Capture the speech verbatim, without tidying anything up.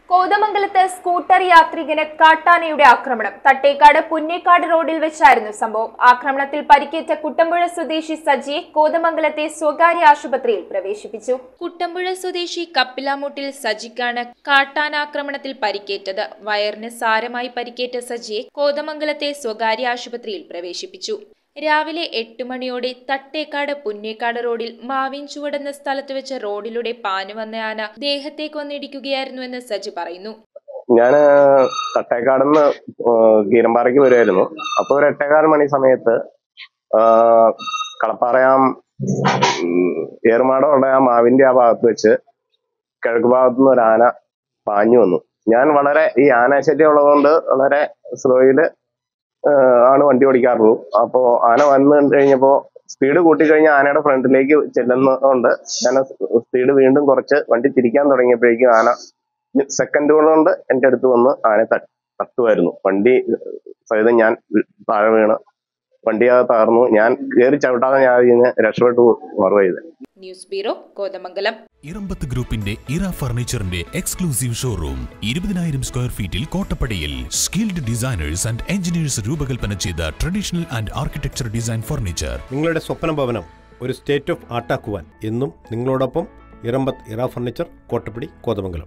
കോതമംഗലത്ത് സ്കൂട്ടർ യാത്രികന് കാട്ടാനയുടെ ആക്രമണം. തട്ടേക്കാട് പുന്നേക്കാട് റോഡിൽ വെച്ചായിരുന്നു സംഭവം. ആക്രമണത്തിൽ പരിക്കേറ്റ കുട്ടമ്പുഴ സ്വദേശി സജിയെ കോതമംഗലത്തെ സ്വകാര്യ ആശുപത്രിയിൽ പ്രവേശിപ്പിച്ചു. കുട്ടമ്പുഴ സ്വദേശി കപ്പിലാമൂട്ടിൽ സജിക്കാണ് കാട്ടാനാക്രമണത്തിൽ പരിക്കേറ്റത്. വയറിന് സാരമായി പരിക്കേറ്റ സജിയെ കോതമംഗലത്തെ സ്വകാര്യ ആശുപത്രിയിൽ പ്രവേശിപ്പിച്ചു. രാവിലെ എട്ട് മണിയോടെ തട്ടേക്കാട് പുന്നേക്കാട് റോഡിൽ മാവിൻ ചുവടെന്ന സ്ഥലത്ത് വെച്ച റോഡിലൂടെ പാഞ്ഞു വന്ന ആന ദേഹത്തേക്ക് വന്നിടിക്കുകയായിരുന്നുവെന്ന് സജി പറയുന്നു. ഞാന് തട്ടേക്കാടുന്ന് കീരമ്പാറയ്ക്ക് വരുമായിരുന്നു. അപ്പൊ ഒരു എട്ടേകാൽ മണി സമയത്ത് കളപ്പാറയാം ഏറുമാടമുള്ള ആ മാവിന്റെ ആ ഭാഗത്ത് വെച്ച് കിഴക്ക് ഭാഗത്തുനിന്ന് ഒരു ആന പാഞ്ഞു വന്നു. ഞാൻ വളരെ ഈ ആനാശല്യം ഉള്ളതുകൊണ്ട് വളരെ സ്ലോയില് ആണ് വണ്ടി ഓടിക്കാറുള്ളൂ. അപ്പോ ആന വന്നു കഴിഞ്ഞപ്പോ സ്പീഡ് കൂട്ടിക്കഴിഞ്ഞാൽ ആനയുടെ ഫ്രണ്ടിലേക്ക് ചെല്ലുന്നതുകൊണ്ട് ഞാൻ സ്പീഡ് വീണ്ടും കുറച്ച് വണ്ടി തിരിക്കാൻ തുടങ്ങിയപ്പോഴേക്കും ആന സെക്കൻഡുകൾ കൊണ്ട് എൻ്റെ അടുത്ത് വന്ന് ആന തട്ടുമായിരുന്നു. വണ്ടി സഹിതം ഞാൻ താഴെ വീണ് വണ്ടിയാകെ തകർന്നു. ഞാൻ കയറി ചവിട്ടാതെ ഞാൻ രക്ഷപ്പെട്ടു മറവ് ചെയ്ത്. News bureau Kothamangalam. ഇറമ്പത്ത് ഗ്രൂപ്പിന്റെ ഇറ ഫർണിച്ചറിന്റെ എക്സ്ക്ലൂസീവ് ഷോറൂം ഇരുപതിനായിരം സ്ക്വയർ ഫീറ്റിൽ കോട്ടപ്പടിയിൽ. സ്കിൽഡ് ഡിസൈനേഴ്സ് ആൻഡ് എഞ്ചിനീയേഴ്സ് രൂപകൽപ്പന ചെയ്ത traditional and architecture design furniture. നിങ്ങളുടെ സ്വപ്ന ഭവനം ഒരു സ്റ്റേറ്റ് ഓഫ് ആർട്ടാക്കുവാൻ എന്നും നിങ്ങളോടൊപ്പം ഇറമ്പത്ത് ഇറ ഫർണിച്ചർ, കോട്ടപ്പടി, കോതമംഗലം.